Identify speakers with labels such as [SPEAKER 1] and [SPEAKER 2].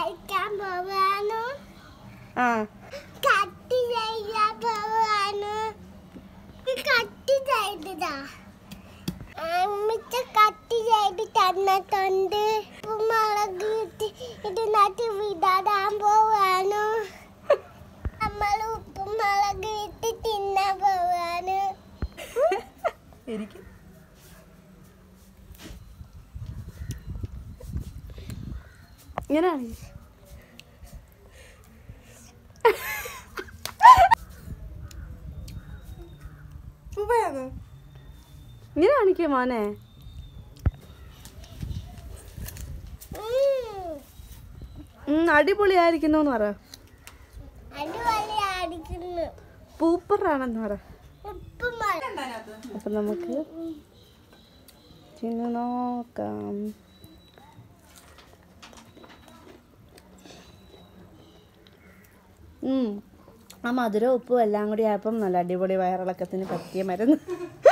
[SPEAKER 1] ആ
[SPEAKER 2] കട്ടി ചെയ്ത് തന്നിട്ടുണ്ട്. മുളക് ഇതിനകത്ത് വിടാൻ പോവാണ്. നമ്മൾ ഉപ്പും മുളക് ഇട്ട് തിന്നാൻ പോവാണ്.
[SPEAKER 1] ഇങ്ങനെയാണ് ഇങ്ങനെ കാണിക്കേ മോനെ. അടിപൊളിയായിരിക്കുന്നു പറ. സൂപ്പറാണെന്ന് പറ. അപ്പൊ നമുക്ക് തിന്നു നോക്കാം. ആ മധുരം ഉപ്പും എല്ലാം കൂടി ആയപ്പം നല്ല അടിപൊളി വയറിളക്കത്തിന് പറ്റിയ മരുന്ന്.